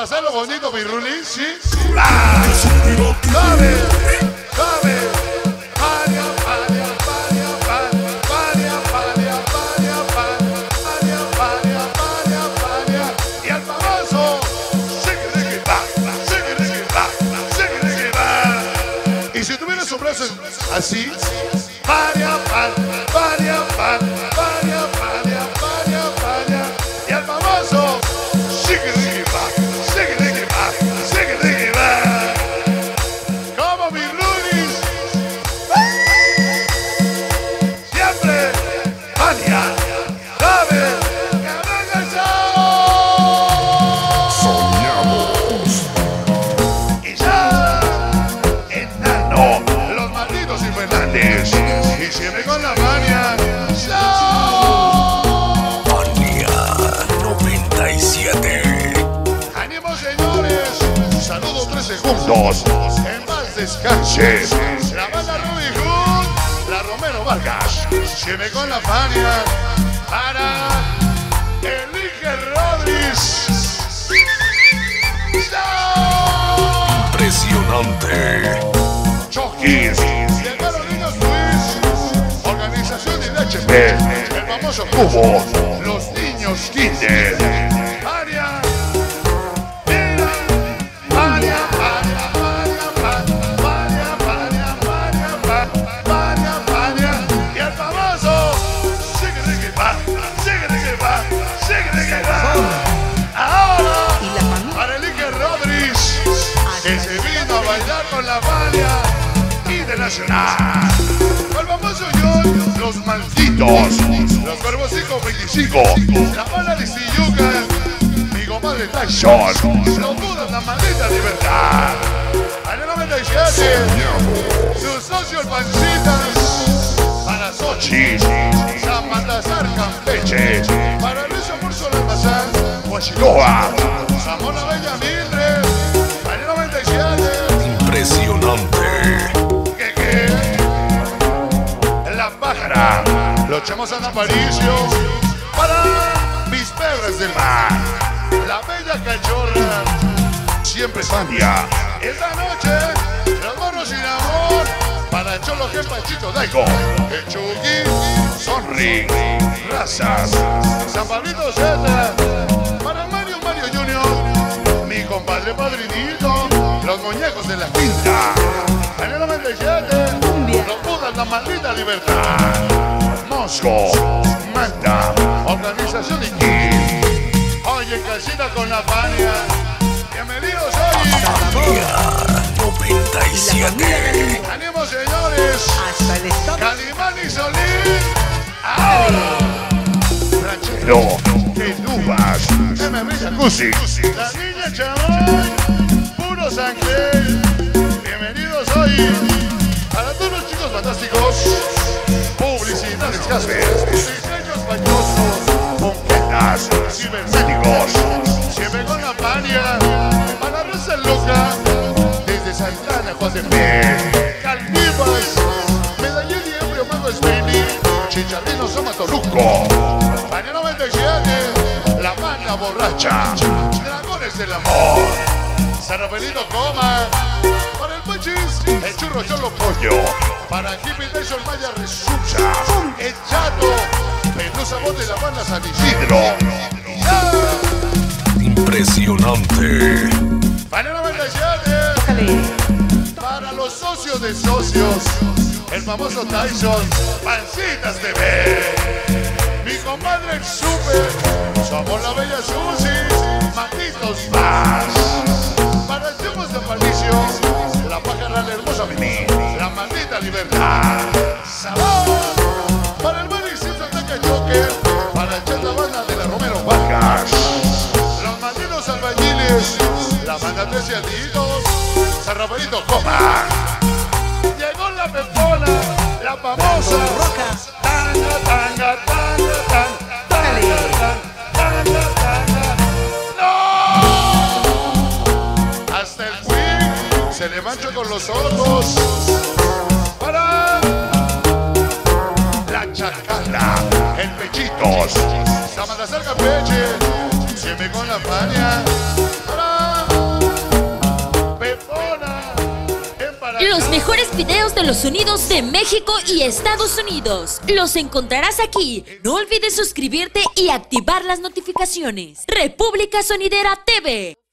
hacerlo bonito, mi Ruli, ¿sí? ¡Sabe! ¡Sabe! ¡Paria, paria, paria, paria, paria, paria, paria, paria, paria, paria, paria! Y el famoso Shiggy-Riggy-Ba, Shiggy-Riggy-Ba, Shiggy-Riggy-Ba. Y si tuvieras un brazo así, paria, paria, paria, paria, paria, paria, paria, paria. Y el famoso Shiggy-Riggy-Ba, Shiggy-Riggy-Ba, Shiggy-Riggy-Ba. Como mi Rulis, siempre Fania, sabe que venga el show. Soñamos. Y ya, enano, los malditos infernales. Y siempre con la Fania, show. Fania 97. ¡Ánimo, señores! Saludo 3 segundos. En paz descanse. La banda Ruby Hood, la Romero Vargas. Siempre con la Fania para Elige Rodríguez. Impresionante. Chokis. De Carolinas Luis. Organización de HP. El famoso Cubo. Los niños Kinder. Fania. Mira. Fania, Fania, Fania, Fania, Fania, Fania, Fania, Fania. Y el famoso Shiggy-Riggy-Ba, Shiggy-Riggy-Ba, Shiggy-Riggy-Ba. Ahora, para Elige Rodríguez, que se vino a bailar con la Fania Internacional. El famoso John, los malditos, los Cuervos 525, la bala de Siyuka, mi comadre Tyson, los Budas, la maldita libertad. Año 97, su socio el Pancitas, para Sochi, San Baltasar Campeche, para Luis Amorzo la Almazán, Huachiloa, Zamora Bella Mildred, año 97. Impresionante. La pájara, los chamos San Aparicio, para mis perras del mar, la bella cachorra, siempre Fania. Esta noche, los morros sin amor, para Cholo que Pachito Daigo, el Chucky, Sonri, Razas, San Pablito Z, para Mario Junior, mi compadre padrinito, los muñecos de la quinta, año 97. Los Budas, la maldita libertad. Mosco, Manta, Organización Iki. Oye, casita con la Fania. Bienvenidos hoy. Fania 97. ¡Ánimo, señores! Hasta el stop. Calimán y Solín. Ahora. Ranchero, Kenubas, MB Jacuzzi. La niña Chamoy, puro sangre. Bienvenidos hoy. Para todos los chicos fantásticos, publicidades Casper, diseños bañosos, conquetas, cibernéticos, siempre con la Fania, para Rosa Loca, desde Santana, Coatepec, Calvivas, Medellín y Embrio Mago Spainy, Chicharrino Soma Toluco, año 97, La Banda Borracha, Dragones del Amor, San Rafaelito Coma, para el Pachis, el Churro Cholo Pollo, para Hippie Tyson Maya Resucha, el Chato, Pelusa Voz de la Banda San Isidro. Impresionante. Para el 97, para los socios de socios, el famoso Tyson, Pancitas TV, mi compadre el Super, somos la bella Susi, Matitos más. Para el tiempo de Aparicio, la pájara la hermosa Mimi, la maldita libertad. Sabor, para el Manny Simpson Ataca Joker, para echar la banda de la Romero Vargas. Los malditos albañiles, la banda de Ciaditos, San Rafaelito Coma. Llegó la pepona, la famosa roca. Tanga, tanga, tanga, tanga, tanga, tanga, tanga. ¡No! Hasta el Queen se le mancha con los ojos. Para la Chacala, el Pechitos, San Baltasar Campeche, siempre con la Fania. Para videos de los sonidos de México y Estados Unidos. Los encontrarás aquí. No olvides suscribirte y activar las notificaciones. República Sonidera TV.